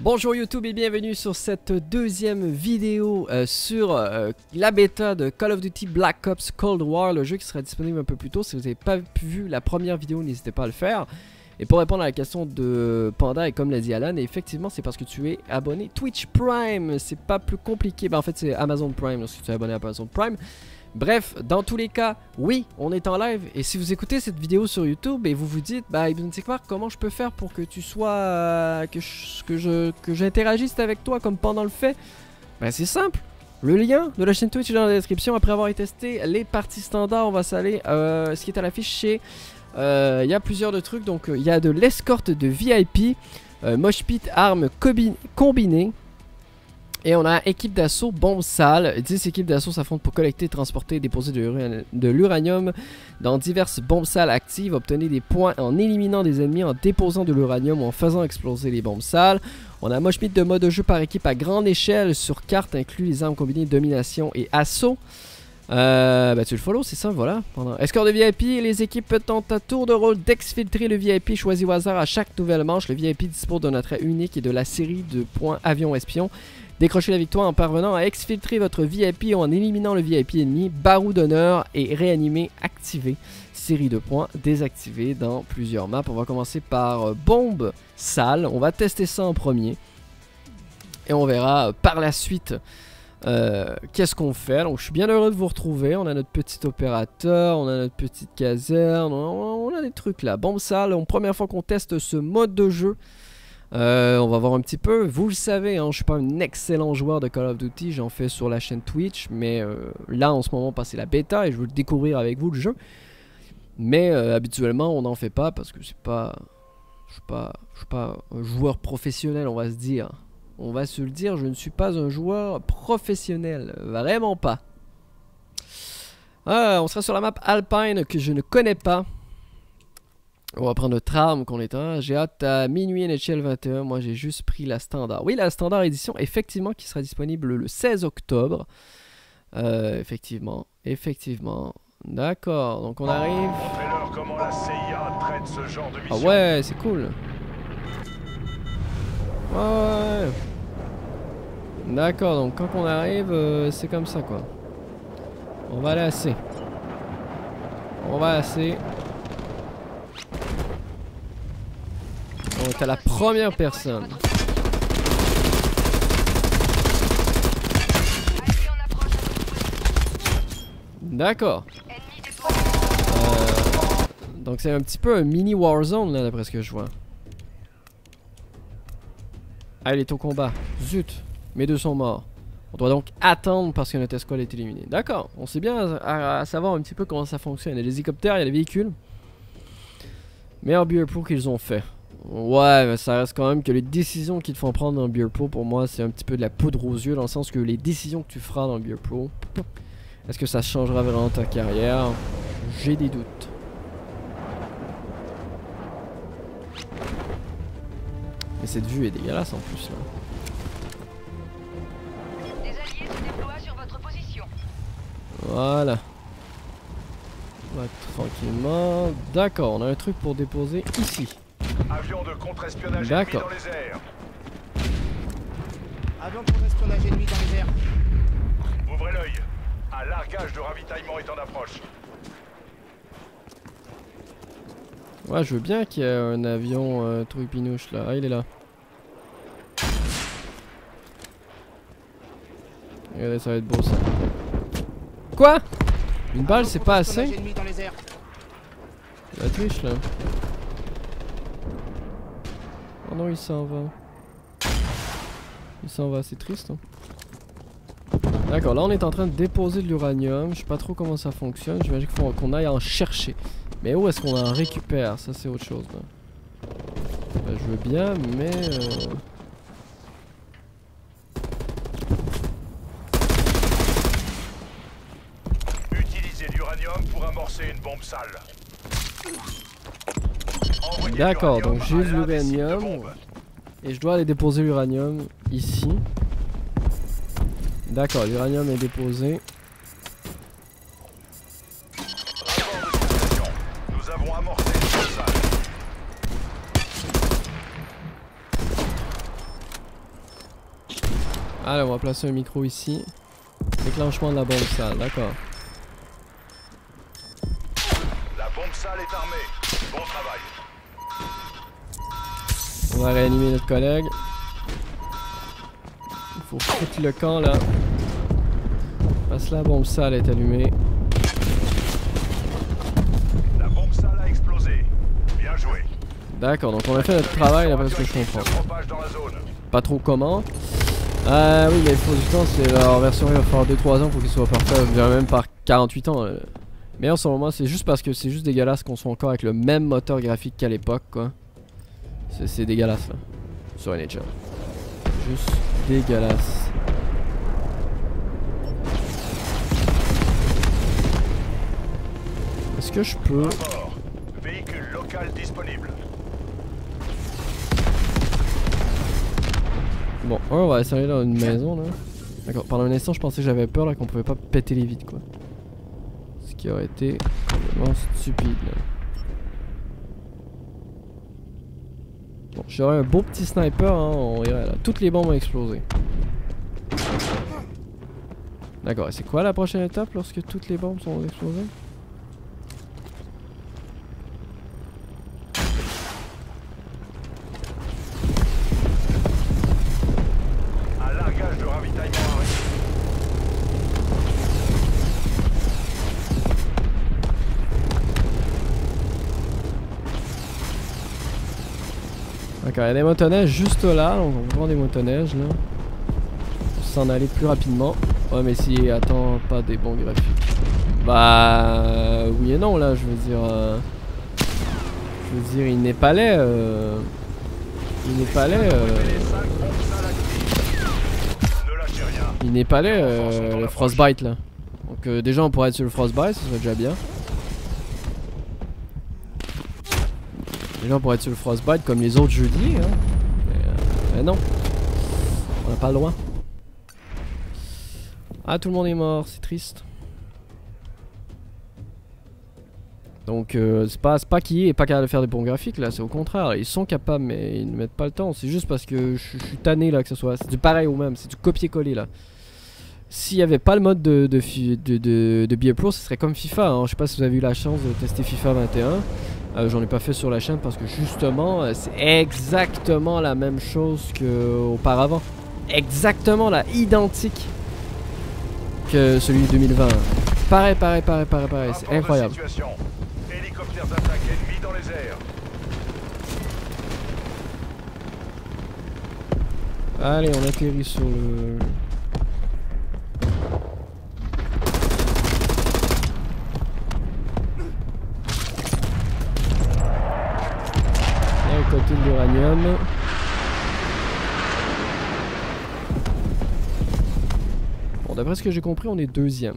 Bonjour YouTube et bienvenue sur cette deuxième vidéo sur la bêta de Call of Duty Black Ops Cold War, le jeu qui sera disponible un peu plus tôt. Si vous n'avez pas vu la première vidéo, n'hésitez pas à le faire. Et pour répondre à la question de Panda, et comme l'a dit Alan, effectivement c'est parce que tu es abonné Twitch Prime, c'est pas plus compliqué, en fait c'est Amazon Prime lorsque tu es abonné à Amazon Prime. Bref, dans tous les cas, oui, on est en live. Et si vous écoutez cette vidéo sur YouTube et vous vous dites, bah Ibn Tekmar, comment je peux faire pour que tu sois, que j'interagisse avec toi comme pendant le fait? Bah c'est simple. Le lien de la chaîne Twitch est dans la description. Après avoir testé les parties standards, on va s'aller ce qui est à l'affiche chez. Il y a plusieurs de trucs. Donc il y a de l'escorte de VIP, mosh pit, armes combinées. Et on a équipe d'assaut, bombe sale. 10 équipes d'assaut s'affrontent pour collecter, transporter et déposer de l'uranium dans diverses bombes sales actives. Obtenez des points en éliminant des ennemis, en déposant de l'uranium ou en faisant exploser les bombes sales. On a mosh pit de mode de jeu par équipe à grande échelle sur carte, inclut les armes combinées domination et assaut. Bah tu le follow, c'est ça, voilà. Escorte de VIP, les équipes tentent à tour de rôle d'exfiltrer le VIP choisi au hasard à chaque nouvelle manche. Le VIP dispose d'un attrait unique et de la série de points avion espion. Décrochez la victoire en parvenant à exfiltrer votre VIP ou en éliminant le VIP ennemi. Barreau d'honneur et réanimer activé. Série de points désactivée dans plusieurs maps. On va commencer par bombe sale. On va tester ça en premier. Et on verra par la suite qu'est-ce qu'on fait. Donc je suis bien heureux de vous retrouver. On a notre petit opérateur, on a notre petite caserne, on a des trucs là. Bombe sale, première fois qu'on teste ce mode de jeu. On va voir un petit peu. Vous le savez, hein, je suis pas un excellent joueur de Call of Duty. J'en fais sur la chaîne Twitch. Mais là en ce moment passer la bêta et je veux découvrir avec vous le jeu. Mais habituellement on n'en fait pas parce que c'est pas. Je suis pas un joueur professionnel, on va se dire. On va se le dire, je ne suis pas un joueur professionnel. Vraiment pas. On sera sur la map Alpine que je ne connais pas. On va prendre notre arme qu'on est en. J'ai hâte à minuit NHL 21. Moi j'ai juste pris la standard. Oui, la standard édition, effectivement, qui sera disponible le 16 octobre. Effectivement. D'accord, donc on arrive. Montrez-leur comment la CIA traite ce genre de mission. Ah ouais, c'est cool. Ouais. D'accord, donc quand on arrive, c'est comme ça quoi. On va aller assez. On est à la première personne. D'accord. Donc c'est un petit peu un mini Warzone là d'après ce que je vois. Ah, il est au combat. Zut. Mes deux sont morts. On doit donc attendre parce que notre escouade est éliminée. D'accord. On sait bien à savoir un petit peu comment ça fonctionne. Il y a les hélicoptères, il y a les véhicules. Meilleur Beer Pro qu'ils ont fait. Ouais, mais ça reste quand même que les décisions qu'ils te font prendre dans le Beer Pro, pour moi, c'est un petit peu de la poudre aux yeux. Dans le sens que les décisions que tu feras dans le Beer Pro, est-ce que ça changera vraiment ta carrière? J'ai des doutes. Mais cette vue est dégueulasse en plus là. Des alliés se déploient sur votre position. Voilà. On va tranquillement. D'accord, on a un truc pour déposer ici. Avion de contre-espionnage ennemi D'accord. dans les airs. Avion de contre-espionnage ennemi dans les airs. Ouvrez l'œil. Un largage de ravitaillement est en approche. Ouais, je veux bien qu'il y ait un avion truc pinouche là. Ah, il est là. Regardez, ça va être beau ça. Quoi? Une balle, c'est pas assez? Ennemi dans les airs. La triche là. Oh non, il s'en va. Il s'en va, c'est triste. Hein. D'accord, là on est en train de déposer de l'uranium. Je sais pas trop comment ça fonctionne. J'imagine qu'il faut qu'on aille en chercher. Mais où est-ce qu'on en récupère? Ça c'est autre chose là. Ben, je veux bien, mais... Utilisez l'uranium pour amorcer une bombe sale. D'accord, donc j'ai l'uranium. Et je dois aller déposer l'uranium ici. D'accord, l'uranium est déposé. Nous avons amorcé une bombe sale. Allez, on va placer un micro ici. Déclenchement de la bombe sale, d'accord. La bombe sale est armée. Bon travail. On va réanimer notre collègue. Il faut foutre le camp là. Parce que la bombe sale est allumée. La bombe sale a explosé. Bien joué. D'accord, donc on a fait notre travail d'après ce que je comprends. Se propage dans la zone. Pas trop comment. Oui, mais il faut du temps, c'est leur version, il va falloir 2-3 ans pour qu'il soit parfait, je dirais même par 48 ans. Mais en ce moment, c'est juste parce que c'est juste dégueulasse qu'on soit encore avec le même moteur graphique qu'à l'époque, quoi. C'est dégueulasse, là, sur NHL. Juste dégueulasse. Est-ce que je peux... Rapport. Véhicule local disponible. Bon, on va essayer dans une maison là. D'accord, pendant un instant je pensais que j'avais peur là qu'on pouvait pas péter les vitres quoi. Ce qui aurait été complètement stupide là. Bon, j'aurais un beau petit sniper, hein, on irait là. Toutes les bombes ont explosé. D'accord, et c'est quoi la prochaine étape lorsque toutes les bombes sont explosées? De ravitaillement arrive. D'accord, il y a des motoneiges juste là, donc on va prendre des motoneiges là. Pour s'en aller plus rapidement. Ouais, mais si, attends, pas des bons graphiques. Bah, oui et non là, je veux dire. Il n'est pas laid. Il n'est pas laid. Il n'est pas laid le Frostbite là. Donc déjà on pourrait être sur le Frostbite, ça serait déjà bien. Déjà on pourrait être sur le Frostbite comme les autres jeudis hein. Mais non. On n'a pas le droit. Ah, tout le monde est mort, c'est triste. Donc c'est pas qu'il est pas capable de faire des bons graphiques là, c'est au contraire, ils sont capables mais ils ne mettent pas le temps. C'est juste parce que je suis tanné là que ce soit. C'est du pareil ou même, c'est du copier-coller là. S'il n'y avait pas le mode de Be A Pro, ce serait comme FIFA. Hein. Je sais pas si vous avez eu la chance de tester FIFA 21. J'en ai pas fait sur la chaîne parce que justement, c'est exactement la même chose qu'auparavant. Exactement là, identique que celui de 2020. Pareil, c'est incroyable. Hélicoptères d'attaque ennemis dans les airs. Allez, on atterrit sur le... côté de l'uranium. Bon, d'après ce que j'ai compris, on est deuxième.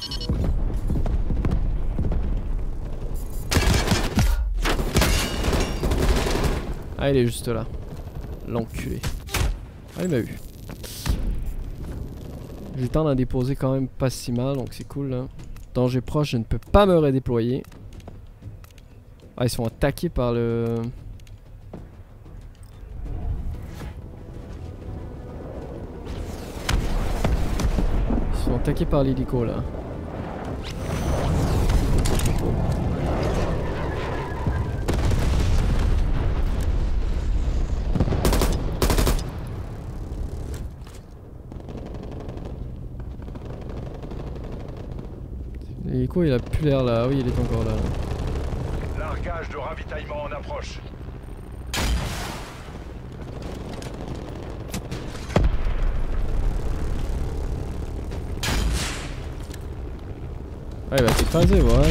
Ah, il est juste là. L'enculé. Ah, il m'a eu. J'ai le temps d'en déposer quand même pas si mal, donc c'est cool là. Danger proche, je ne peux pas me redéployer. Ah, ils sont attaqués par le... Ils sont attaqués par l'hélico là. L'hélico il a plus l'air là, oui il est encore là. Largage de ravitaillement en approche. Ah, il va s'écraser, voilà.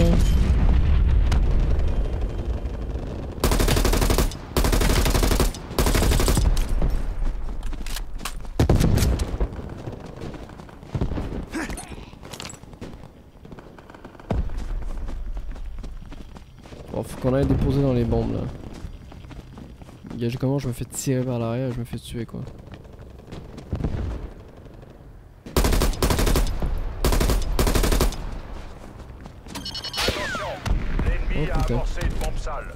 Bon, faut qu'on aille déposer dans les bombes là. Gage comment je me fais tirer par l'arrière et je me fais tuer quoi. L'ennemi a amorcé une bombe sale.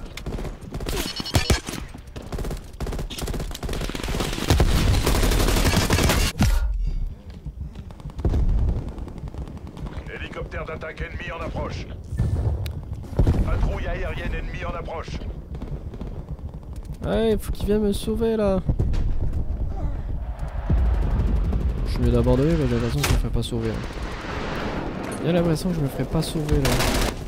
Avion d'attaque ennemi en approche. Patrouille aérienne ennemie en approche. Ouais, faut qu'il vienne me sauver là. Je suis mieux d'abandonner, mais j'ai l'impression que je me ferai pas sauver. J'ai l'impression que je me ferai pas sauver là.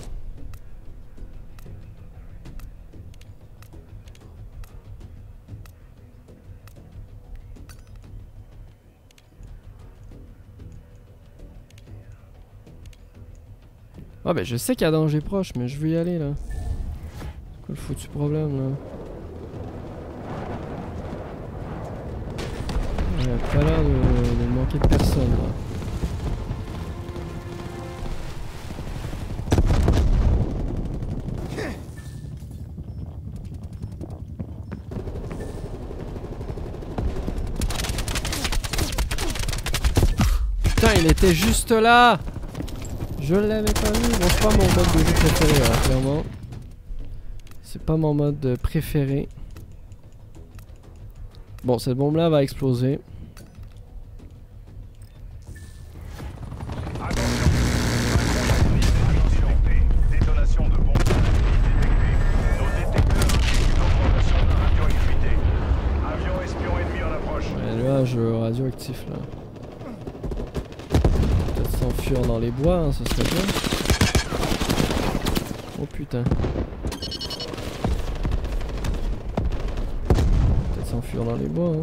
Ah bah je sais qu'il y a danger proche, mais je veux y aller là. C'est quoi le foutu problème là? Il n'y a pas l'air de manquer de personne là. Putain, il était juste là! Je l'avais pas vu. Bon, c'est pas mon mode de jeu préféré, là, clairement. C'est pas mon mode préféré. Bon, cette bombe là va exploser. Détonation de bombe détectée. Nos détecteurs indiquent une augmentation de radioactivité. Avion espion ennemi en approche. Ouais, nuage radioactif là. Peut-être s'enfuir dans les bois, hein, ce serait bien. Oh putain. Peut-être s'enfuir dans les bois. Hein.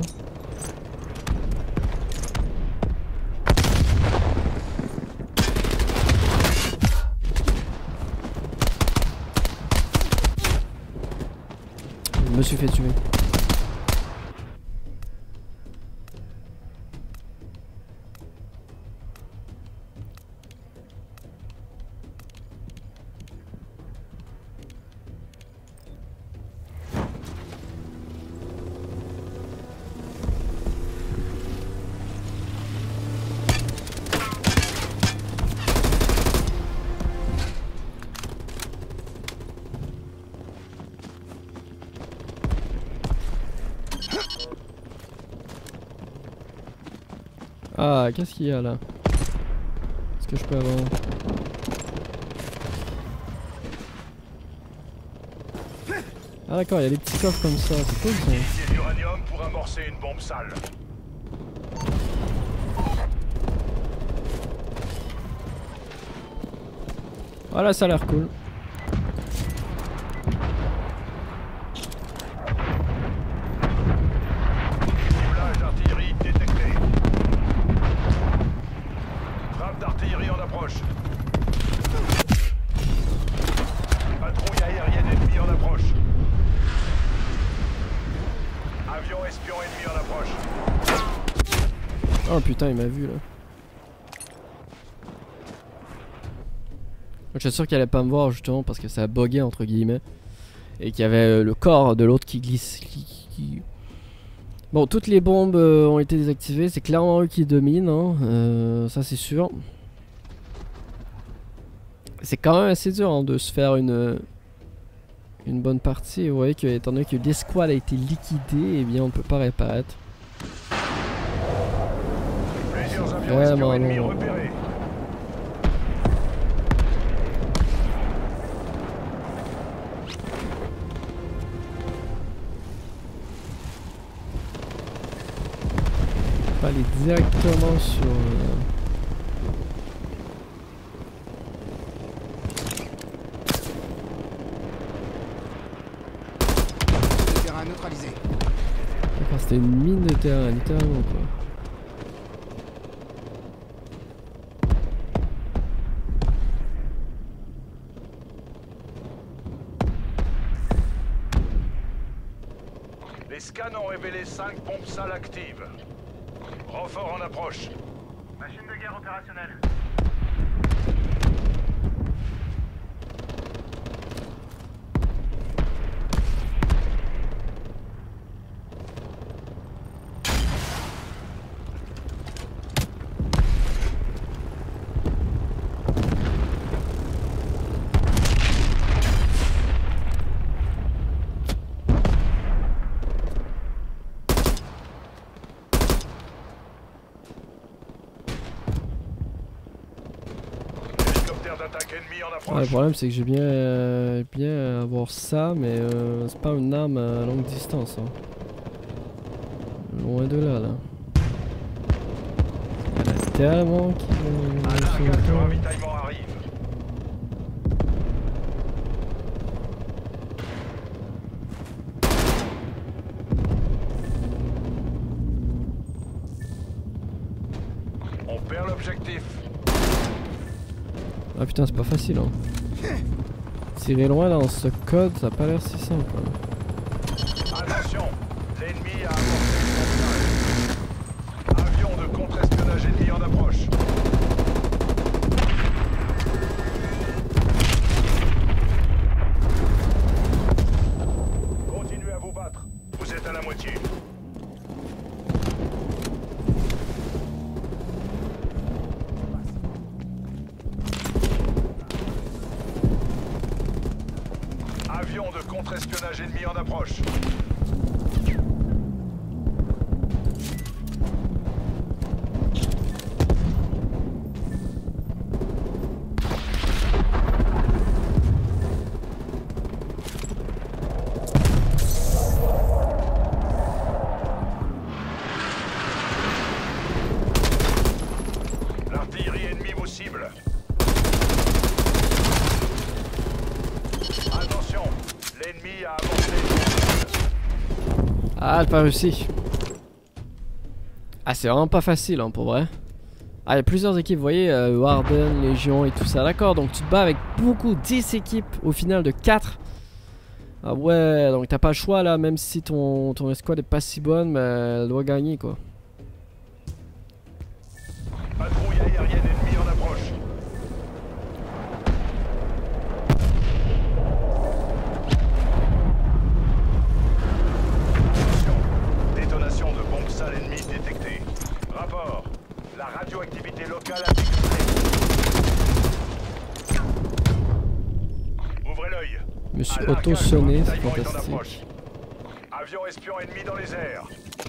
Je me suis fait tuer. Ah, qu'est-ce qu'il y a là? Est-ce que je peux avoir? Ah d'accord, il y a des petits coffres comme ça, c'est cool ça. Utiliser l'uranium pour amorcer une bombe sale. Voilà, ça a l'air cool. Ciblage d'artillerie détecté. Frappe d'artillerie en approche. Patrouille aérienne ennemie en approche. Avion espion ennemi en approche. Oh putain, il m'a vu là. Je suis sûr qu'il allait pas me voir justement parce que ça a bugué entre guillemets. Et qu'il y avait le corps de l'autre qui glisse. Bon, toutes les bombes ont été désactivées. C'est clairement eux qui dominent, hein. Ça c'est sûr. C'est quand même assez dur hein, de se faire une bonne partie. Et vous voyez que étant donné que l'escouade a été liquidée, eh bien on ne peut pas réapparaître. Plusieurs avions Vraiment espions ennemis long. repérés. Pas aller directement sur... Terrain neutralisé. D'accord, c'était une mine de terrain, littéralement quoi. Les scans ont révélé 5 bombes sales actives. Renfort en approche. Machine de guerre opérationnelle. Premières attaques ennemies en Ah, le approche. problème c'est que j'ai bien avoir ça, mais c'est pas une arme à longue distance. Hein. Loin de là, là. Il y en a tellement qui vont... Un largage de ravitaillement arrive. On perd l'objectif. Ah putain, c'est pas facile. Hein. Tirer loin dans ce code, ça a pas l'air si simple. Hein. Attention, l'ennemi a amorcé le contrôle. Avion de contre-espionnage ennemi en approche. Continuez à vous battre. Vous êtes à la moitié. Avion de contre-espionnage ennemi en approche. L'artillerie ennemie vous cible. Attention, l'ennemi a avancé. Ah, elle a pas réussi. Ah, c'est vraiment pas facile, hein, pour vrai. Ah, il y a plusieurs équipes, vous voyez, Warden, Légion et tout ça. D'accord, donc tu te bats avec beaucoup, 10 équipes au final de 4. Ah ouais, donc t'as pas le choix là, même si ton escouade est pas si bonne, mais elle doit gagner quoi. Patrouille aérienne ennemie en approche. Attention, détonation de bombes sales ennemies détectée. Rapport, la radioactivité locale a décuplé. Ouvrez l'œil. Je me suis Un largage de auto-sonné, c'est ravitaillement est en fantastique. approche. Avion espion ennemi dans les airs.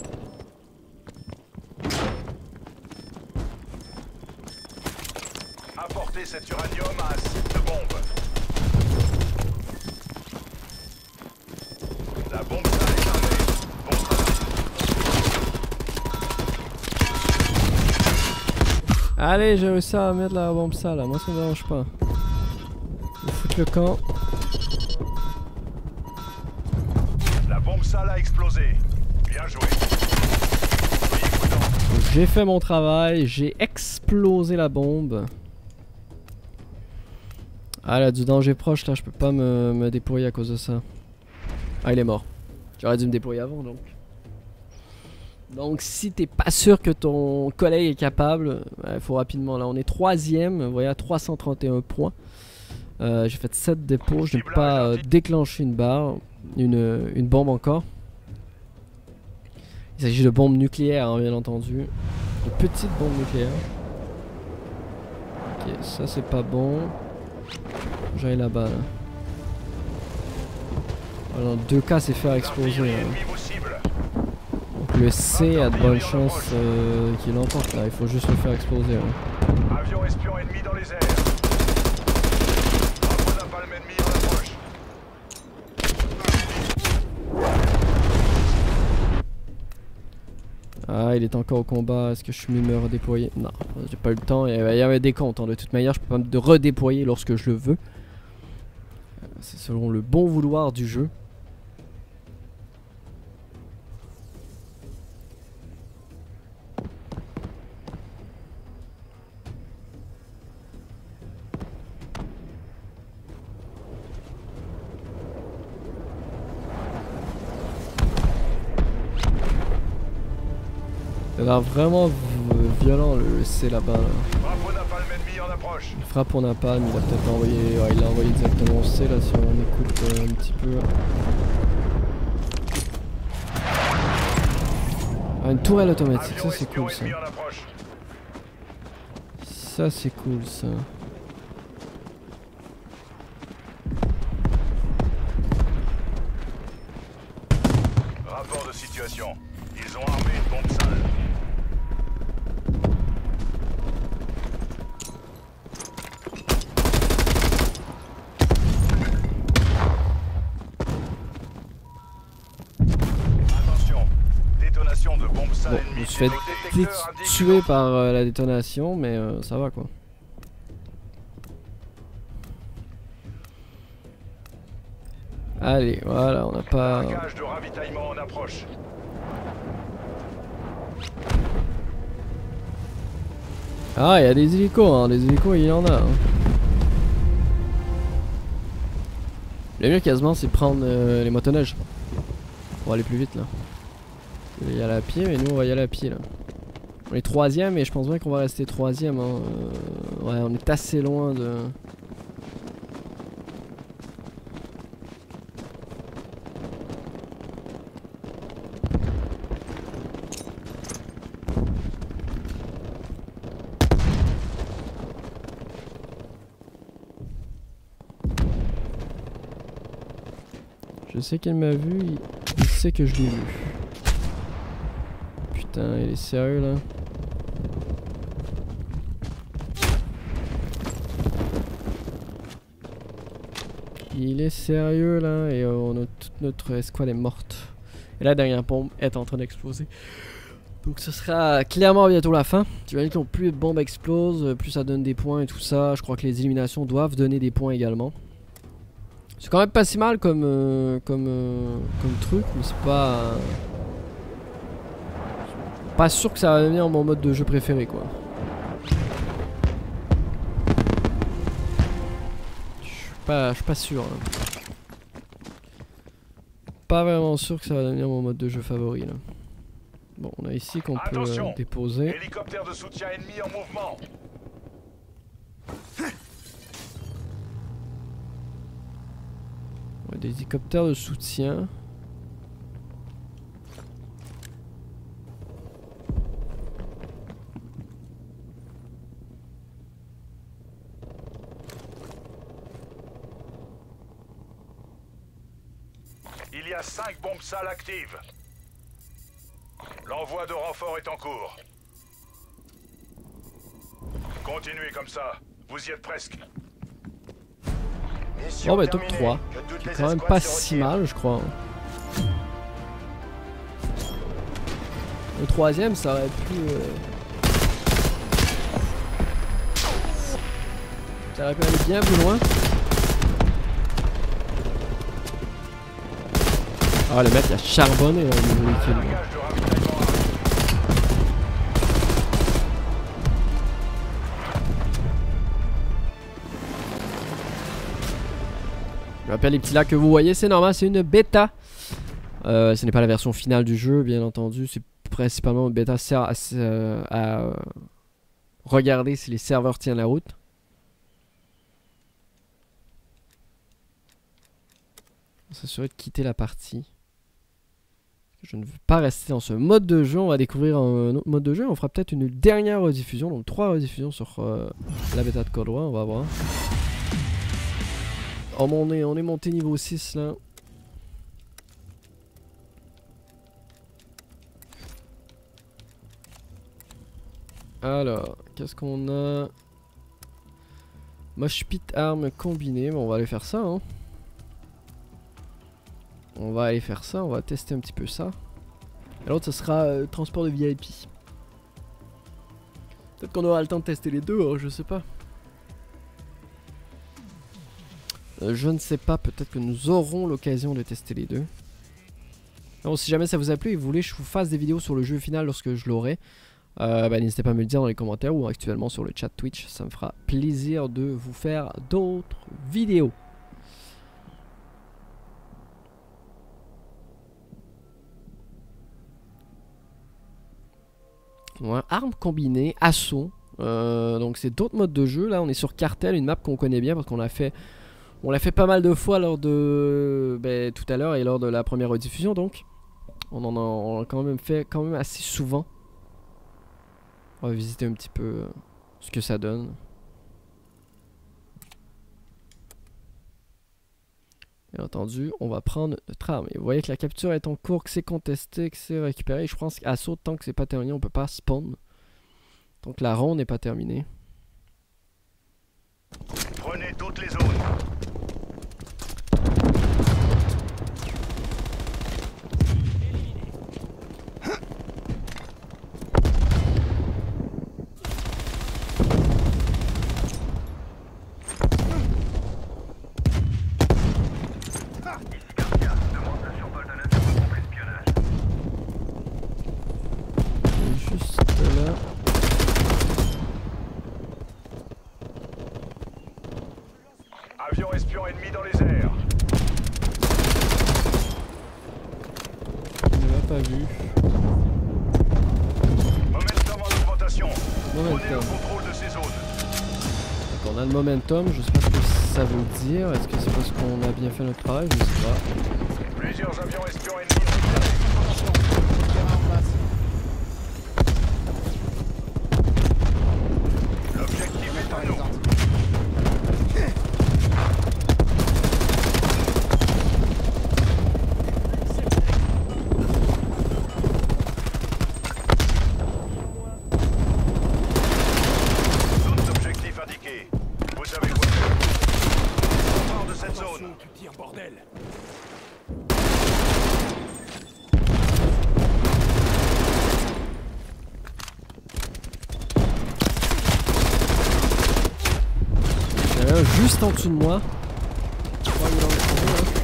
Apportez cet uranium à un site de bombe. La bombe sale est armée. Bon travail. Allez, j'ai réussi à mettre la bombe sale là, moi ça me dérange pas. Je vais foutre le camp. La bombe sale a explosé. Bien joué. Soyez prudents. J'ai fait mon travail, j'ai explosé la bombe. Ah là, du danger proche là, je peux pas me déployer à cause de ça. Ah, il est mort. J'aurais dû me déployer avant donc. Donc si t'es pas sûr que ton collègue est capable, il faut rapidement. Là on est 3ème, vous voyez à 331 points. J'ai fait 7 dépôts, je n'ai pas déclenché une barre, une bombe encore. Il s'agit de bombes nucléaires hein, bien entendu. De petites bombes nucléaires. Ok, ça c'est pas bon. J'aille là-bas là. Voilà, dans 2 cas c'est faire exploser. L'artillerie Hein. ennemie vous cible. Donc le C a de bonnes chances qu'il l'emporte là, il faut juste le faire exploser. Hein. Avion espion ennemi dans les airs. Drapeau napalm ennemi en approche. Ah, il est encore au combat, est-ce que je suis mieux me redéployer? Non, j'ai pas eu le temps, il y avait des comptes, hein. De toute manière je peux pas me redéployer lorsque je le veux. C'est selon le bon vouloir du jeu. Il a l'air vraiment violent le C là-bas. Là. Drapeau napalm ennemi en approche. Il frappe au napalm, il a peut-être envoyé. Ouais, il l'a envoyé directement au C là si on écoute un petit peu. Ah, une tourelle automatique, ça c'est cool ça. Ça c'est cool ça. Rapport de situation. Ils ont armé une bombe sale. se fait tuer par la détonation, mais ça va quoi. Allez, voilà, on n'a pas... Largage de ravitaillement en approche. Ah, il y a des hélicos, hein. Des hélicos, il y en a. Hein. Le mieux quasiment, c'est prendre les motoneiges. On va aller plus vite là. Il y aller à pied, mais nous on va y aller à pied là. On est 3ème et je pense bien qu'on va rester 3ème. Hein. Ouais, on est assez loin de... Je sais qu'il m'a vu, il sait que je l'ai vu. Putain, il est sérieux là. Il est sérieux là et on a toute notre escouade est morte. Et la dernière bombe est en train d'exploser. Donc ce sera clairement bientôt la fin. J'imagine que plus de bombes explosent, plus ça donne des points et tout ça. Je crois que les éliminations doivent donner des points également. C'est quand même pas si mal comme truc, mais c'est pas sûr que ça va devenir mon mode de jeu préféré quoi. Je suis pas sûr. Hein. Pas vraiment sûr que ça va devenir mon mode de jeu favori là. Bon, on a ici qu'on peut déposer. Hélicoptère de soutien ennemi en mouvement. Ouais, des hélicoptères de soutien. Il y a 5 bombes sales actives. L'envoi de renfort est en cours. Continuez comme ça, vous y êtes presque. Bon bah top 3, c'est quand même pas si mal je crois. Le 3ème ça aurait pu... Ça aurait pu aller bien plus loin. Ah le mec il a charbonné là, le véhicule. Je rappelle les petits lacs que vous voyez, c'est normal, c'est une bêta. Ce n'est pas la version finale du jeu, bien entendu. C'est principalement une bêta sert à regarder si les serveurs tiennent la route. On va s'assurer de quitter la partie. Je ne veux pas rester dans ce mode de jeu. On va découvrir un autre mode de jeu. On fera peut-être une dernière rediffusion. Donc 3 rediffusions sur la bêta de Cold War. On va voir. Oh, on est monté niveau 6 là. Alors, qu'est-ce qu'on a? Mosh pit arme combinée. Bon, on va aller faire ça. Hein. On va aller faire ça. On va tester un petit peu ça. Et l'autre, ce sera transport de VIP. Peut-être qu'on aura le temps de tester les deux. Hein, je sais pas. Je ne sais pas, peut-être que nous aurons l'occasion de tester les deux. Donc, si jamais ça vous a plu et vous voulez que je vous fasse des vidéos sur le jeu final lorsque je l'aurai, n'hésitez pas à me le dire dans les commentaires ou actuellement sur le chat Twitch. Ça me fera plaisir de vous faire d'autres vidéos. Ouais, armes combinées, assaut. Donc c'est d'autres modes de jeu. Là on est sur Cartel, une map qu'on connaît bien parce qu'on l'a fait... On l'a fait pas mal de fois lors de tout à l'heure et lors de la première rediffusion donc. On a quand même fait assez souvent. On va visiter un petit peu ce que ça donne. Bien entendu, on va prendre notre arme. Et vous voyez que la capture est en cours, que c'est contesté, que c'est récupéré. Je pense qu'à saut, tant que c'est pas terminé, on peut pas spawn. Donc la ronde n'est pas terminée. Prenez toutes les zones. avion espion ennemi dans les airs. Il ne l'a pas vu. Momentum en augmentation. Prenez le Momentum. contrôle de ces zones. Donc on a le momentum, je sais pas ce que ça veut dire. Est-ce que c'est parce qu'on a bien fait notre travail? Je sais pas. Plusieurs avions espions ennemis. Attention, le terrain en place. L'objectif est à nous. Paralysante. Zone d'objectif indiquée. Vous savez quoi faire. Sort de cette zone. Tu tires, bordel. Il y en a un juste en dessous de moi. Je crois qu'il est dans le trou,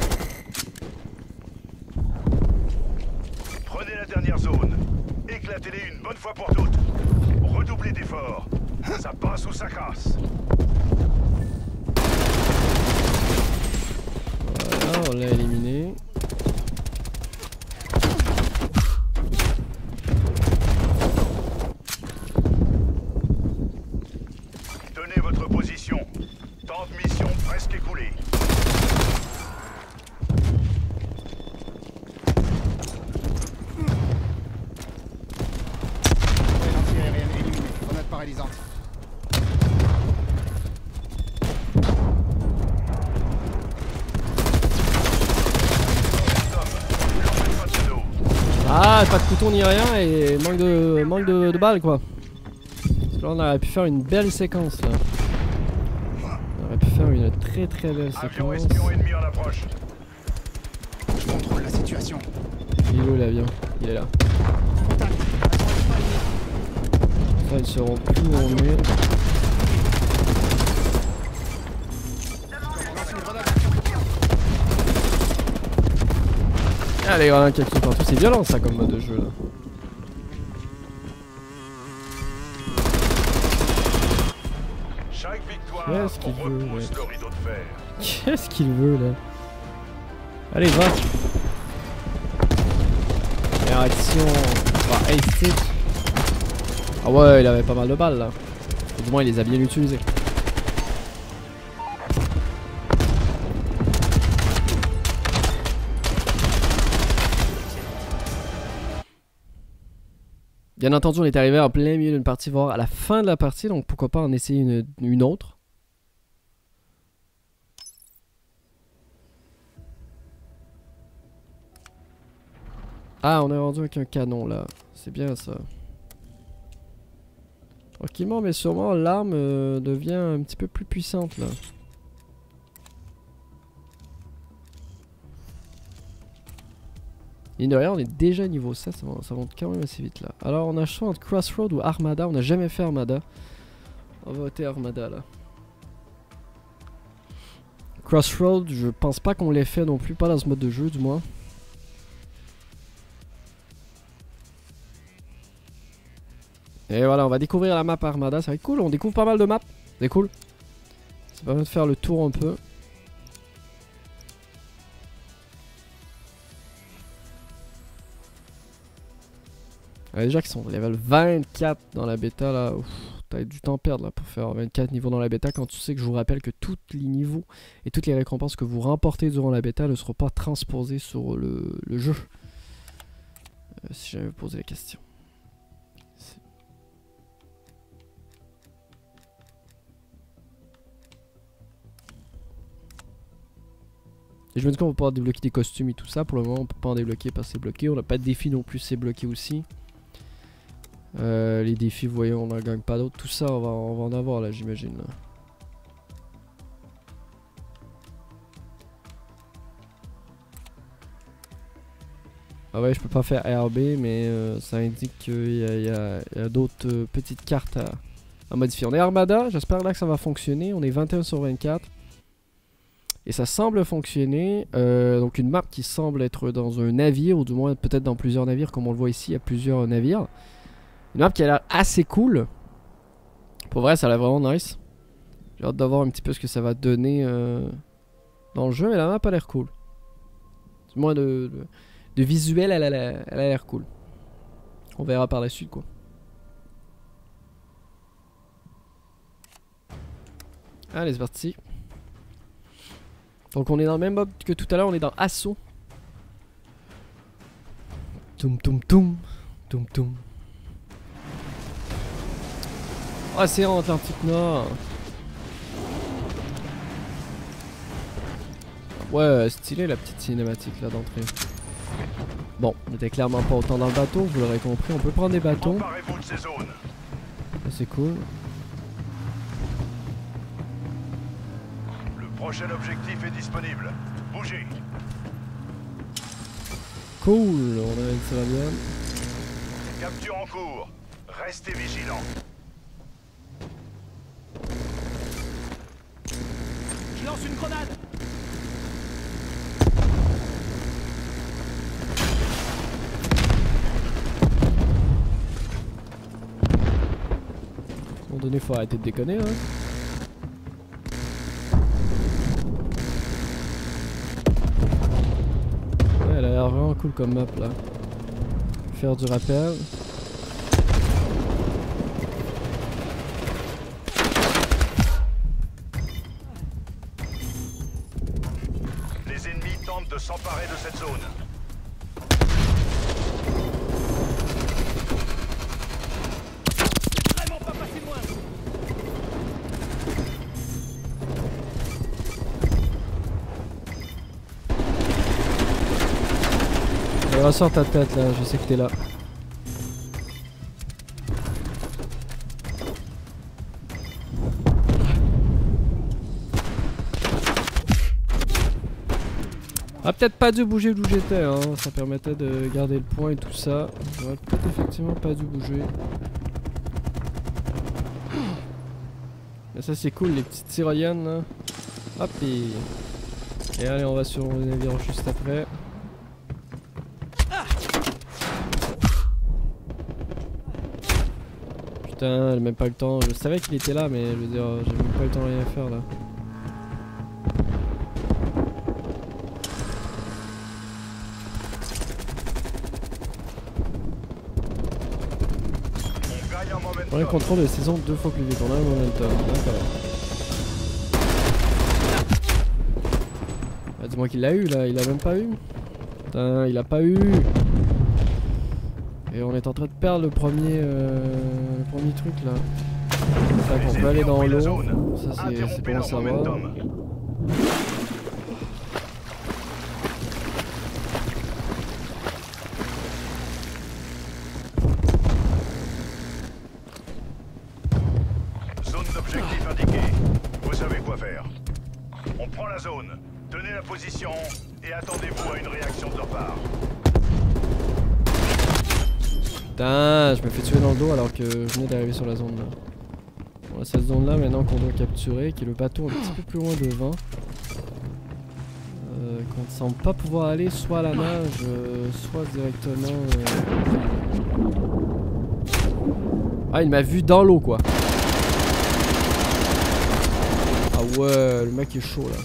Prenez la dernière zone. Éclatez-les une bonne fois pour toutes. Redoublez d'efforts. Ça passe ou ça casse. Voilà, on l'a éliminé. Tenez votre position. Temps de mission presque écoulé. Ouais, l'anti-aérienne éliminée. Grenade paralysante. Pas de cadeau. Ah, pas de couteau ni rien et manque de balles quoi. Parce que là on aurait pu faire une belle séquence là. On aurait pu faire une très belle Avion séquence. espion ennemi en approche. Je contrôle la situation. Il est où l'avion? Il est là. Contact. Ça ils sauront plus où on est. On lance une grenade. Ah les grenades qui partout, c'est violent ça comme mode de jeu là. Chaque victoire Qu'est-ce qu'il veut, repousse ouais. le rideau de fer. Qu'est-ce qu'il veut là? Allez va! Réaction. Enfin, ace stick. Ah ouais, il avait pas mal de balles là. Ou du moins il les a bien utilisées. Bien entendu, on est arrivé en plein milieu d'une partie, voire à la fin de la partie, donc pourquoi pas en essayer une autre. Ah, on est rendu avec un canon là. C'est bien ça. Tranquillement, mais sûrement, l'arme devient un petit peu plus puissante là. Et de rien, on est déjà niveau 7, ça monte quand même assez vite là. Alors, on a le choix entre Crossroad ou Armada. On n'a jamais fait Armada. On va voter Armada là. Crossroad, je pense pas qu'on l'ait fait non plus, pas dans ce mode de jeu du moins. Et voilà, on va découvrir la map Armada, ça va être cool, on découvre pas mal de maps, c'est cool. Ça permet de faire le tour un peu. Déjà qu'ils sont level 24 dans la bêta là, t'as du temps à perdre là pour faire 24 niveaux dans la bêta quand tu sais que je vous rappelle que tous les niveaux et toutes les récompenses que vous remportez durant la bêta ne seront pas transposées sur le jeu. Si j'avais posé la question. Et je me dis qu'on va pouvoir débloquer des costumes et tout ça. Pour le moment, on peut pas en débloquer parce que c'est bloqué. On n'a pas de défi non plus, c'est bloqué aussi. Les défis, vous voyez, on n'en gagne pas d'autres. Tout ça, on va en avoir là, j'imagine. Ah ouais, je peux pas faire RB, mais ça indique qu'il y a d'autres petites cartes à modifier. On est Armada, j'espère là que ça va fonctionner. On est 21 sur 24. Et ça semble fonctionner. Donc une map qui semble être dans un navire, ou du moins peut-être dans plusieurs navires, comme on le voit ici, il y a plusieurs navires. Une map qui a l'air assez cool. Pour vrai, ça a l'air vraiment nice. J'ai hâte de voir un petit peu ce que ça va donner dans le jeu, mais la map a l'air cool. Du moins de visuel, elle a l'air cool. On verra par la suite quoi. Allez, c'est parti. Donc on est dans le même mob que tout à l'heure, on est dans Assaut. Toum toum toum. Toum toum. Océan Atlantique Nord. Ouais, stylé la petite cinématique là d'entrée. Bon, on était clairement pas autant dans le bateau, vous l'aurez compris, on peut prendre des bateaux. Emparez-vous de ces zones. C'est cool. Le prochain objectif est disponible. Bougez. Cool, on a une civilienne. Capture en cours. Restez vigilants. Je lance une grenade. À un moment donné, faut arrêter de déconner, hein. Ouais, elle a l'air vraiment cool comme map là. Faire du rappel. Les ennemis tentent de s'emparer de cette zone. Vraiment pas passer loin. Allez, ressort ta tête là, je sais que t'es là. Ah, peut-être pas dû bouger d'où j'étais, hein. Ça permettait de garder le point et tout ça. J'aurais peut-être effectivement pas dû bouger. Mais ça c'est cool, les petites tyroliennes là. Hop et allez, on va sur le navire juste après. Putain, j'ai même pas eu le temps. Je savais qu'il était là, mais je veux dire, j'ai même pas eu le temps de rien faire là. On gagne en momentum. On a le contrôle de saison 2 fois plus vite. On a un momentum. D'accord. Ah, dis-moi qu'il l'a eu là. Il a même pas eu. Putain, il a pas eu. Et on est en train de perdre le premier truc là. Ça, on peut aller dans l'eau. Ça c'est bon à savoir. Zone d'objectif indiquée. Vous savez quoi faire. On prend la zone. Tenez la position et attendez-vous à une réaction de leur part. Putain, je me fais tuer dans le dos alors que je venais d'arriver sur la zone là. Bon, là, cette zone là maintenant qu'on doit capturer, qui est le bateau un petit peu plus loin devant. Qu'on ne semble pas pouvoir aller soit à la nage, soit directement... Ah, il m'a vu dans l'eau quoi. Ah ouais, le mec est chaud là.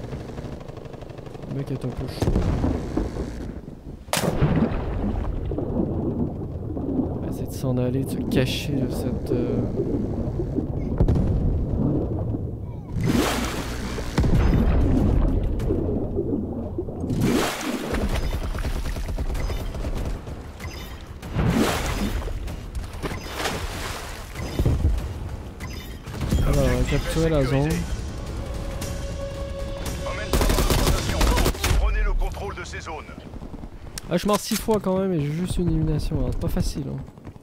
Le mec est un peu chaud. On va essayer de s'en aller, de se cacher de cette... Alors, on va capturer la zone. Prenez le contrôle de ces zones. Ah, je meurs 6 fois quand même et j'ai juste une élimination, hein. C'est pas facile hein.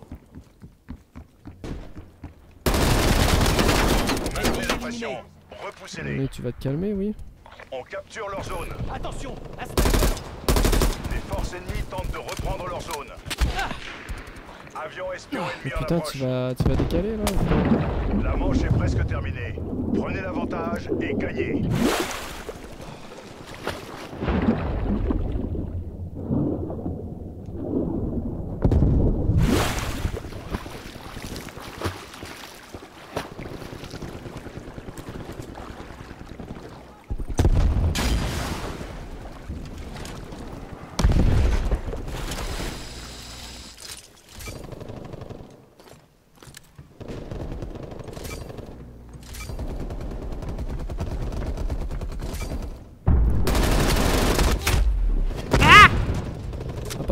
Maintenez la pression. Repoussez-les. Mais tu vas te calmer, oui. On capture leur zone. Attention. Les forces ennemies tentent de reprendre leur zone. Avion espion Mais ennemi en putain, approche. tu vas décaler là ou quoi? La manche est presque terminée. Prenez l'avantage et gagnez.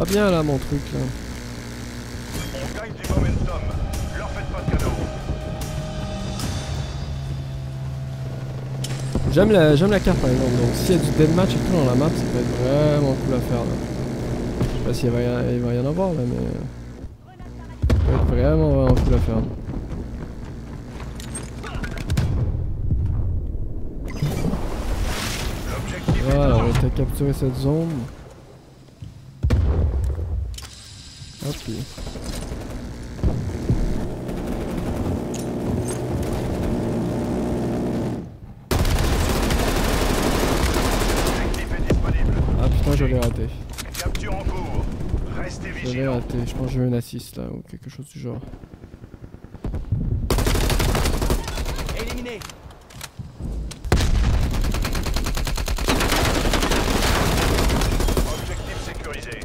Pas bien là mon truc là. On gagne du momentum. Leur faites pas de cadeaux. J'aime la carte par exemple, donc s'il y a du deathmatch et tout dans la map, ça peut être vraiment cool à faire là. Je sais pas s'il va y en avoir là, mais ça peut être vraiment cool à faire. Voilà, on va capturer cette zone. Hop. Ah putain, je l'ai raté. Capture en cours. Restez Je l'ai vigilants. raté, je pense que j'ai eu un assist là ou quelque chose du genre. Éliminé. Objectif sécurisé.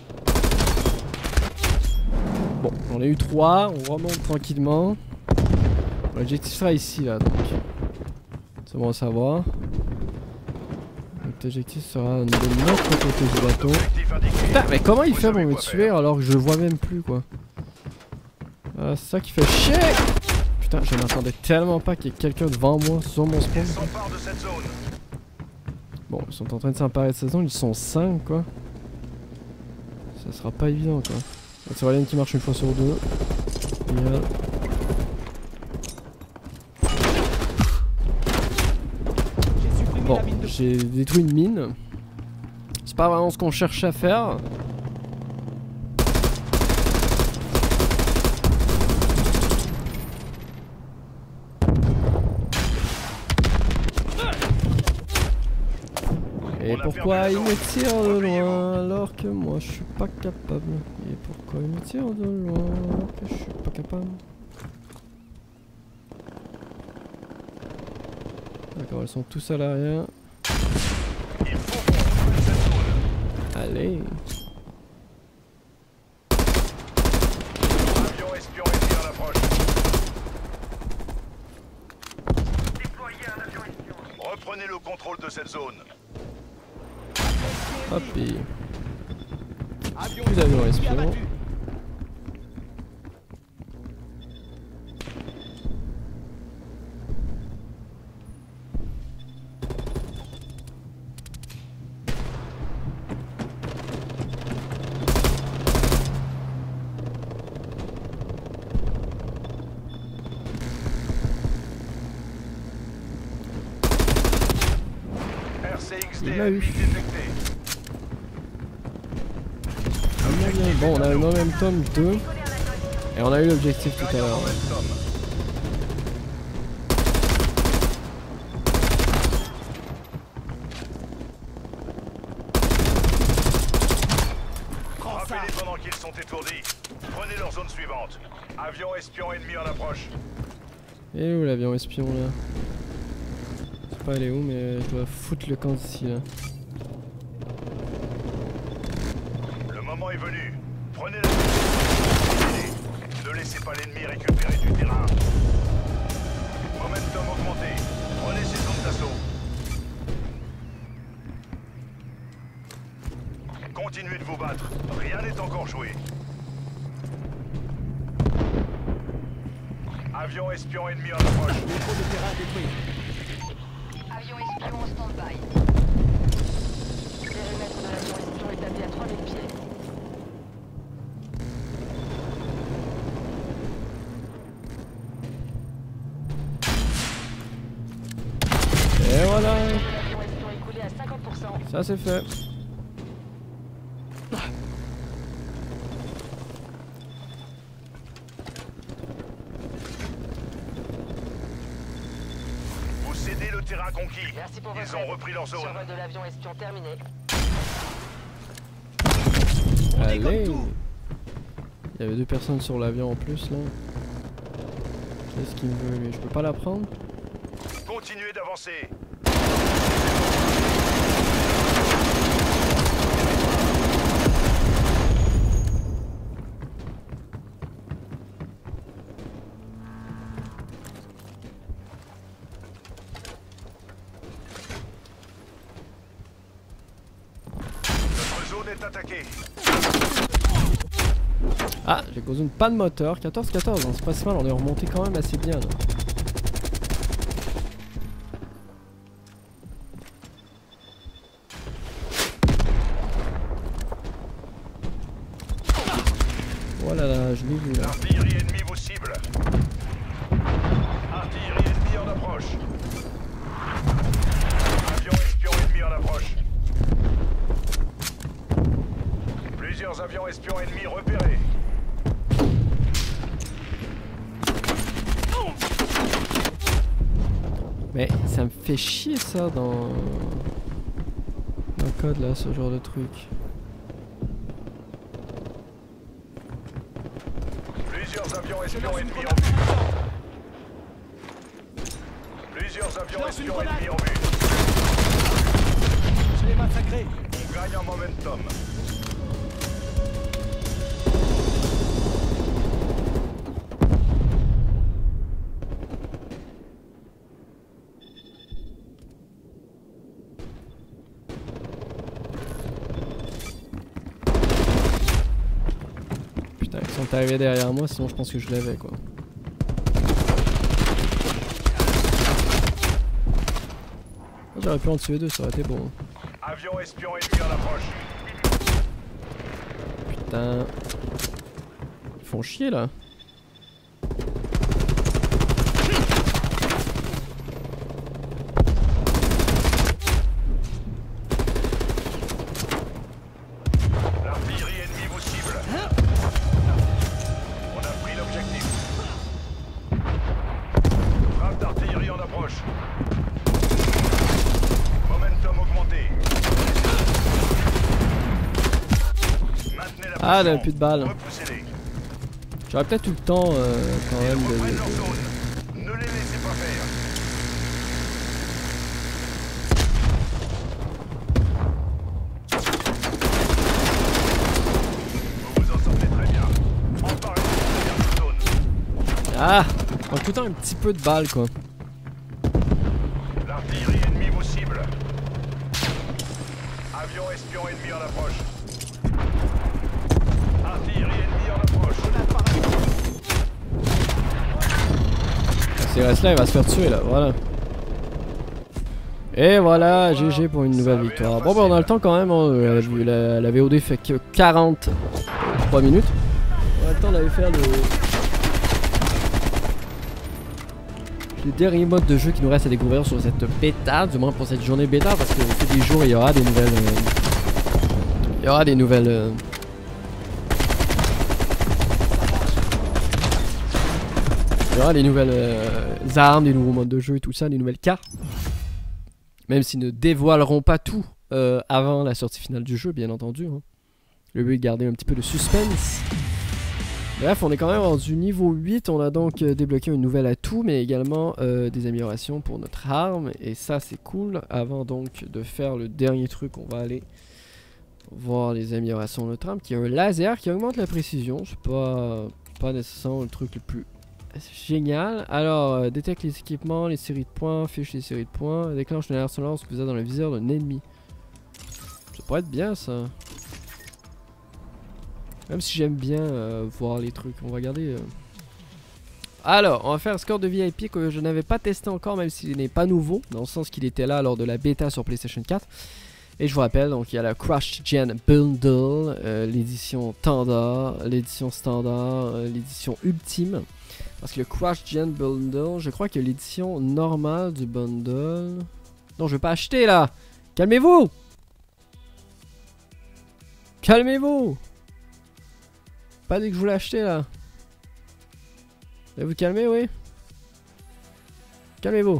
Bon, on a eu 3, on remonte tranquillement. L'objectif sera ici là donc. C'est bon à savoir. L'objectif sera de l'autre côté du bateau. Objectif indiqué. Putain, mais comment il Vous fait pour savez me quoi tuer faire. alors que je le vois même plus quoi. Ah, c'est ça qui fait chier. Putain, je m'attendais tellement pas qu'il y ait quelqu'un devant moi sur mon spawn. Ils s'emparent de cette zone. Bon, ils sont en train de s'emparer de cette zone, ils sont 5 quoi. Ça sera pas évident quoi. C'est Valène qui marche une fois sur deux. Génial. J'ai supprimé Bon, la mine de... j'ai détruit une mine. C'est pas vraiment ce qu'on cherche à faire. Et On a pourquoi perdu il la me zone. tire de Repliez-vous. loin alors que moi je suis pas capable? Et pourquoi il me tire de loin alors que je suis pas capable? D'accord, ils sont tous à l'arrière. Il faut qu'on retrouve cette zone. Allez! Avion espion ennemi en approche. Reprenez le contrôle de cette zone. Hop et... Avion Plus d'avions espion espions. abattu. RCXD Il l'a eu. ennemi détecté. Bon, on a le momentum 2. Et on a eu l'objectif tout à Gagnant l'heure. momentum. Prends ça. Rappelez pendant qu'ils sont étourdis. Prenez leur zone suivante. Avion espion ennemi en approche. Et où l'avion espion là? Je sais pas aller où mais je dois foutre le camp d'ici là. Le moment est venu. Prenez la Ne laissez pas l'ennemi récupérer du terrain. Momentum augmenté. Prenez ces zones d'assaut. Continuez de vous battre. Rien n'est encore joué. Avion espion ennemi en approche. Dépôt de terrain détruit. Avion espion en stand-by. Périmètre de l'avion espion établi à 3000 pieds. Et voilà! L'avion espion est coulé à 50%. Ça c'est fait. Vous cédez le terrain conquis. Merci pour votre Ils ont aide. repris leur zone. Survol de l'avion espion terminé. Allez! Il y avait 2 personnes sur l'avion en plus là. Qu'est-ce qu'il me veut lui? Je peux pas la prendre? Continuez d'avancer. Notre zone est attaquée. Ah, j'ai causé une panne moteur. 14-14, hein, c'est pas si mal, on est remonté quand même assez bien là. Voilà, là, je l'ai vu là. L'artillerie ennemie vous cible. Artillerie ennemie en approche. Avion espion ennemi en approche. Plusieurs avions espions ennemis repérés. Mais ça me fait chier ça dans le code là, ce genre de truc. Plusieurs avions espions ennemis en vue. Plusieurs avions espions ennemis en vue. Je l'ai massacré. On gagne en momentum. Putain, ils sont arrivés derrière moi, sinon je pense que je l'avais quoi. J'aurais pu en tuer deux, ça aurait été bon. Avion espion ennemi en approche. Putain. Ils font chier là. L'artillerie ennemie vous cible. On a pris l'objectif. Frappe d'artillerie en approche. Momentum augmenté. Maintenez la Ah, pression. là, plus de balles. Repoussez-les. J'aurais peut-être eu le temps quand Ils même reprennent de... leur zone. Ne les laissez pas faire. Vous vous en sortez très bien. Emparez la zone. Ah, en tout le temps un petit peu de balles quoi. L'artillerie ennemie vous cible. Avion espion ennemi en approche. Artillerie ennemie en approche. S'il reste là, il va se faire tuer là, voilà. Et voilà, GG pour une nouvelle victoire. Bon, bah, on a le temps quand même, hein. La VOD fait que 43 minutes. On a le temps d'aller faire les derniers modes de jeu qui nous restent à découvrir sur cette bêta, du moins pour cette journée bêta, parce qu'au fil des jours, il y aura des nouvelles. Il y aura des nouvelles. Il y aura des nouvelles armes, des nouveaux modes de jeu et tout ça, des nouvelles cartes. Même s'ils ne dévoileront pas tout avant la sortie finale du jeu, bien entendu. Hein. Le but est de garder un petit peu de suspense. Bref, on est quand même rendu niveau 8. On a donc débloqué un nouvel atout, mais également des améliorations pour notre arme. Et ça, c'est cool. Avant donc de faire le dernier truc, on va aller voir les améliorations de notre arme, qui est un laser qui augmente la précision. C'est pas nécessairement le truc le plus génial. Alors, détecte les équipements, les séries de points, fiche les séries de points, déclenche une alerte sonore lorsque vous êtes dans le viseur d'un ennemi. Ça pourrait être bien ça. Même si j'aime bien voir les trucs, on va regarder. Alors, on va faire un score de VIP que je n'avais pas testé encore, même s'il n'est pas nouveau, dans le sens qu'il était là lors de la bêta sur PlayStation 4. Et je vous rappelle, donc il y a la Crash Gen Bundle, l'édition standard, l'édition ultime. Parce que le Crash Gen Bundle, je crois que l'édition normale du bundle... Non, je vais pas acheter là. Calmez-vous. Calmez-vous. Pas dit que je voulais acheter là. Vous calmez, oui. Calmez-vous.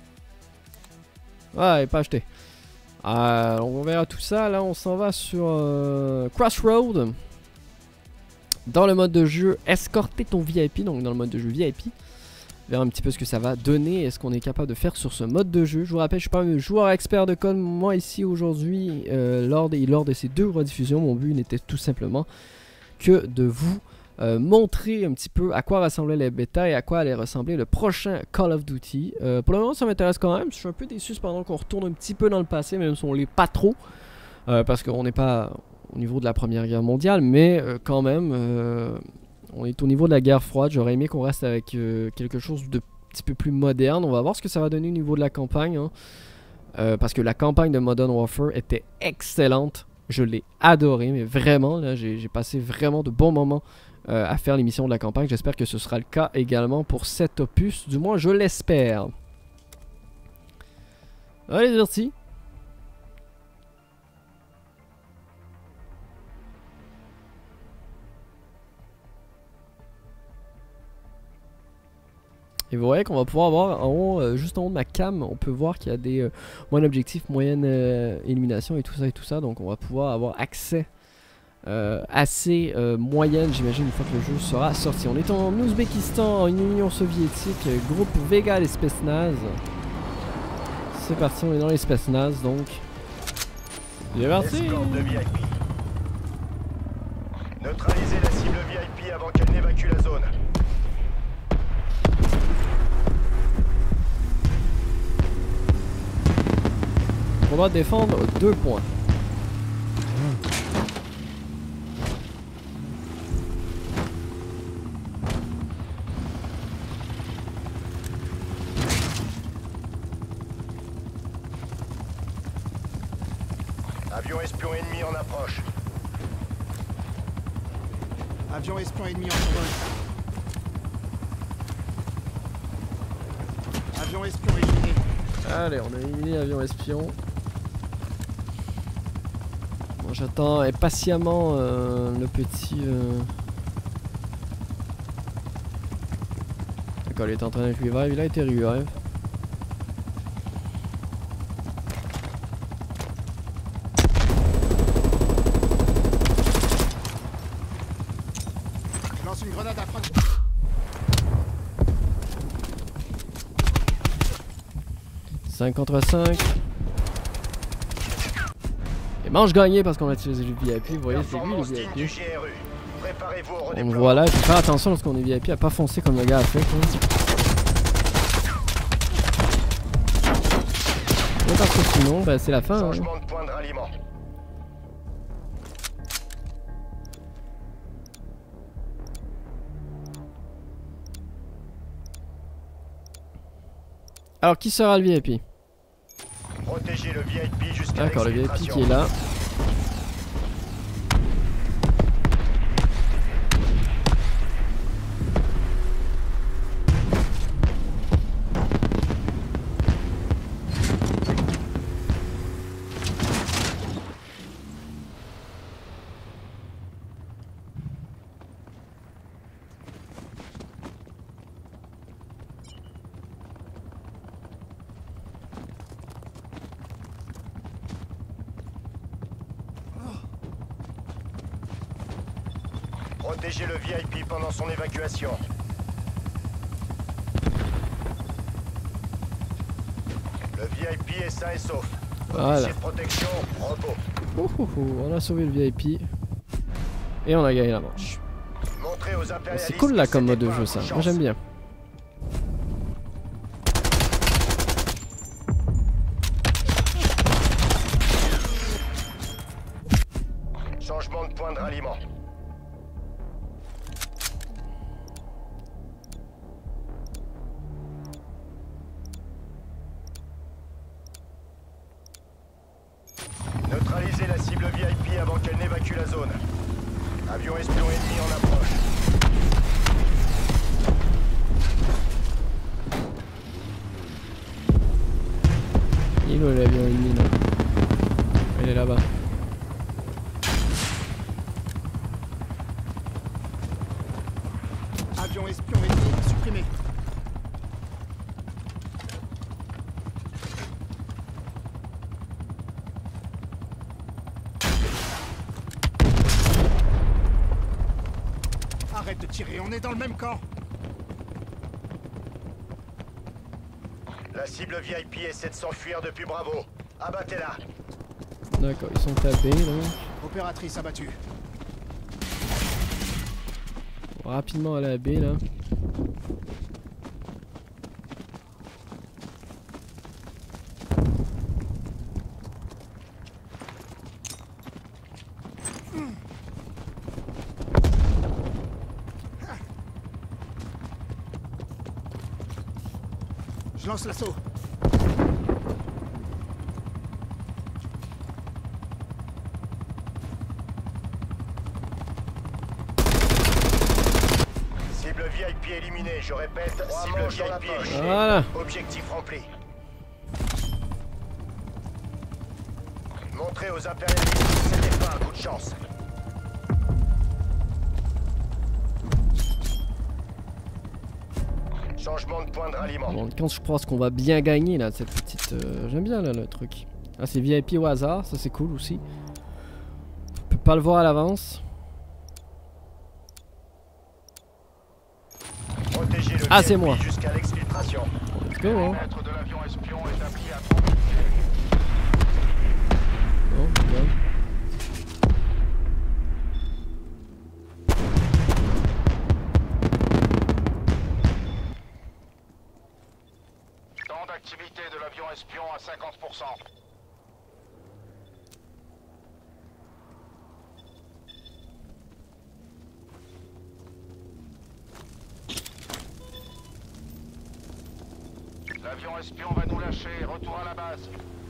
Ouais, pas acheté. On verra tout ça. Là, on s'en va sur Crossroad. Dans le mode de jeu, escorter ton VIP. Donc, dans le mode de jeu VIP. On verra un petit peu ce que ça va donner. Est-ce qu'on est capable de faire sur ce mode de jeu. Je vous rappelle, je suis pas un joueur expert de code. Moi, ici, aujourd'hui, lors de ces deux rediffusions, mon but n'était tout simplement que de vous montrer un petit peu à quoi ressemblait la bêta et à quoi allait ressembler le prochain Call of Duty. Pour le moment, ça m'intéresse quand même. Je suis un peu déçu cependant qu'on retourne un petit peu dans le passé, même si on l'est pas trop. Parce qu'on n'est pas au niveau de la Première Guerre mondiale, mais quand même, on est au niveau de la guerre froide. J'aurais aimé qu'on reste avec quelque chose de petit peu plus moderne. On va voir ce que ça va donner au niveau de la campagne, hein. Parce que la campagne de Modern Warfare était excellente. Je l'ai adoré, mais vraiment, là, j'ai passé vraiment de bons moments à faire l'émission de la campagne. J'espère que ce sera le cas également pour cet opus. Du moins, je l'espère. Allez, c'est parti. Et vous voyez qu'on va pouvoir avoir en haut, juste en haut de ma cam, on peut voir qu'il y a des moyens objectifs, moyenne élimination et tout ça. Donc on va pouvoir avoir accès assez moyenne, j'imagine, une fois que le jeu sera sorti. On est en Ouzbékistan, en Union soviétique, groupe Vega les Spetsnaz. C'est parti, on est dans les Spetsnaz donc. C'est parti. Escorte de VIP. Neutralisez la cible VIP avant qu'elle n'évacue la zone. On doit défendre 2 points. Avion espion ennemi en approche. Avion espion ennemi en vol. Avion espion éliminé. Allez, on a éliminé l'avion espion. Bon, j'attends patiemment le petit... D'accord, il est en train d'être revive, il a été revive. Je lance une grenade à frappe. Cinq contre 5. Et manche gagnée parce qu'on a utilisé le VIP, vous voyez, c'est lui le Performance digne du VIP. GRU. Préparez-vous au Donc redéploiement. voilà, il faut faire attention lorsqu'on est VIP à pas foncer comme le gars a fait, quoi. Et parce que sinon, bah, c'est la fin, hein. Changement de point de ralliement. Alors, qui sera le VIP? Protégez le VIP jusqu'à D'accord, le VIP l'exfiltration. qui est là. Protégez le VIP pendant son évacuation. Le VIP est sain et sauf. Voilà. Officier de protection, repos. On a sauvé le VIP. Et on a gagné la manche. Montrez aux impérialistes. C'est cool là que comme mode c'était de pas jeu un ça. coup de Moi chance. j'aime bien. Changement de point de ralliement. Neutralisez la cible VIP avant qu'elle n'évacue la zone. Avion espion ennemi en approche. Il est où l'avion ennemi là? Il est là-bas. Avion espion ennemi supprimé. Arrête de tirer, on est dans le même camp. La cible VIP essaie de s'enfuir depuis Bravo. Abattez-la. D'accord, ils sont tapés donc. Opératrice abattue. On va rapidement aller à B là. Je lance l'assaut. Cible VIP éliminée, je répète, cible VIP éliminée. Voilà. Objectif rempli. Montrez aux impérialistes que c'était pas un coup de chance. Changement de point de ralliement. Bon, quand je pense qu'on va bien gagner là, cette petite. J'aime bien là le truc. Ah, c'est VIP au hasard, ça c'est cool aussi. On peut pas le voir à l'avance. Protégez le Ah, c'est VIP moi. jusqu'à l'exfiltration. Let's go, hein. Maître de l'avion espion établi à 30 pieds. Bon, bien. Temps d'activité de l'avion espion à 50%. L'avion espion va nous lâcher. Retour à la base.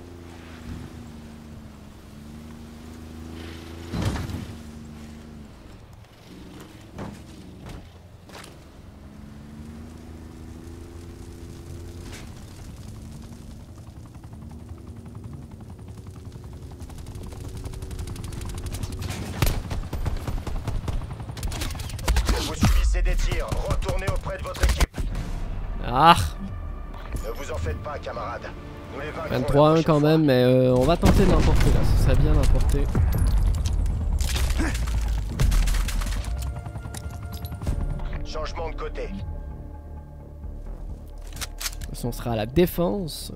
Vous subissez des tirs. Retournez auprès de votre équipe. Ah, Ne vous en faites pas, camarades. Nous les vaincrons la 23-1 prochaine quand fois. même, mais on va tenter de l'emporter là, ce serait bien d'emporter. Changement de côté. On sera à la défense.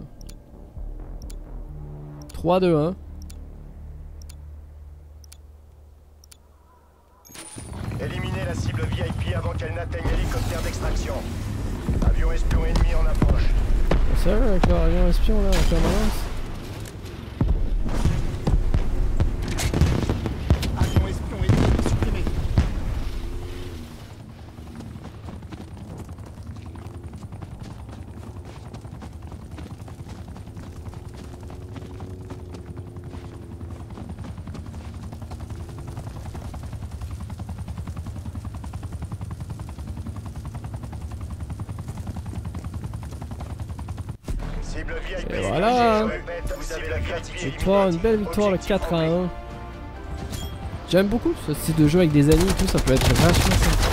3-2-1. Éliminez la cible VIP avant qu'elle n'atteigne l'hélicoptère d'extraction. Avion espion ennemi en approche. Sérieux avec l'avion espion là en permanence? Avion espion ennemi supprimé. Cible VIP. Et voilà. Je répète, vous avez la VIP Victoire, une belle victoire, le 4-1. J'aime beaucoup ce style de jeu avec des amis et tout, ça peut être vachement sympa.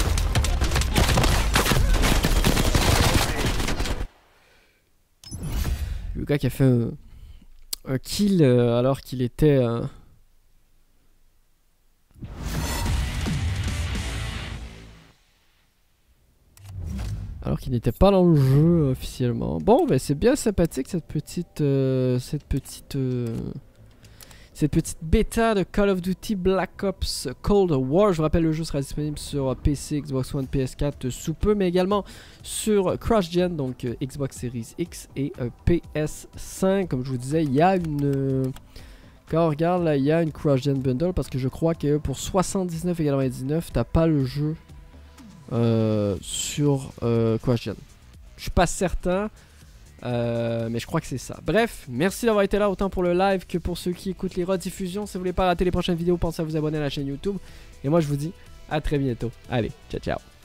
Le gars qui a fait un kill alors qu'il était... Alors qu'il n'était pas dans le jeu officiellement. Bon, ben c'est bien sympathique cette petite bêta de Call of Duty Black Ops Cold War. Je vous rappelle, le jeu sera disponible sur PC, Xbox One, PS4 sous peu, mais également sur CrossGen, donc Xbox Series X et PS5. Comme je vous disais, il y a une... Quand on regarde là, il y a une CrossGen Bundle parce que je crois que pour 79,99$, t'as pas le jeu sur CrossGen. Je suis pas certain, mais je crois que c'est ça. Bref, merci d'avoir été là autant pour le live que pour ceux qui écoutent les rediffusions. Si vous voulez pas rater les prochaines vidéos, pensez à vous abonner à la chaîne YouTube. Et moi je vous dis à très bientôt. Allez, ciao ciao.